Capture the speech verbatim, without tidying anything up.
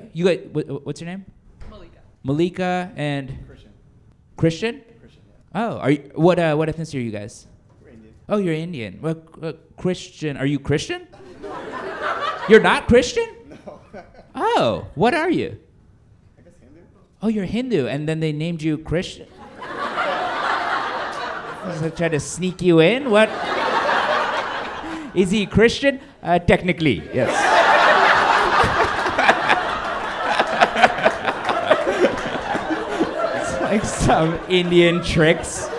You got what, what's your name? Malika. Malika and Christian. Christian? Christian, yeah. Oh, are you, what uh, what ethnicity are you guys? We're Indian. Oh, you're Indian. Well, uh, Christian. Are you Christian? You're not Christian? No. Oh, what are you? I guess Hindu. Oh, you're Hindu, and then they named you Christian. So try to sneak you in? What? Is he Christian? Uh, technically, yes. It's like some Indian tricks.